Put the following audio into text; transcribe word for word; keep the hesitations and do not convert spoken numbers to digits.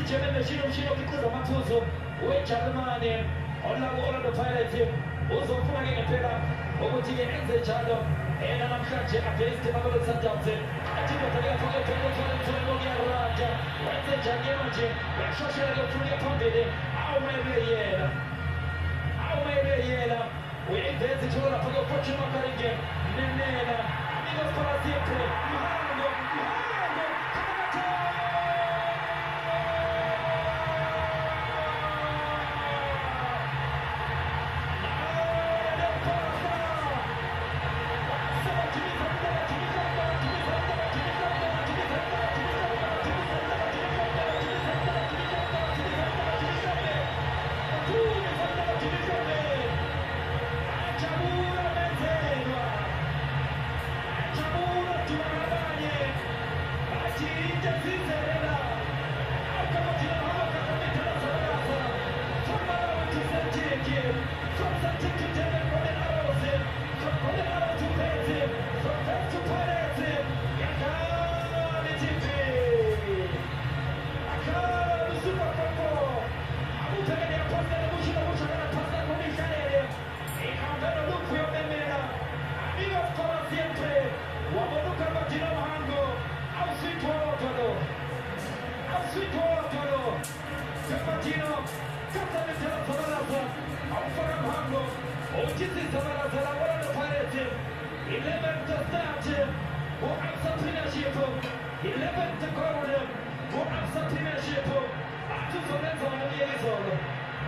Chemene Shino Shino Kikuza Matuzo, we Chalamani, Ola Ola the Pirate, also flying a pillar, over to the end of Chado, and I'm catching against the Mother Sanjamse. I think that I forget to go for the Tonogia Raja, what's the Jagamaji, where Shosha go through the Pondid, how may Yena, how may Yena, we ain't there to tell for your fortune of Karinga, Nena, Amigos Parasiempre, Muhammad, Muhammad, eleven to start, who has a premiership, eleven to go, who has a premiership, up to the next one,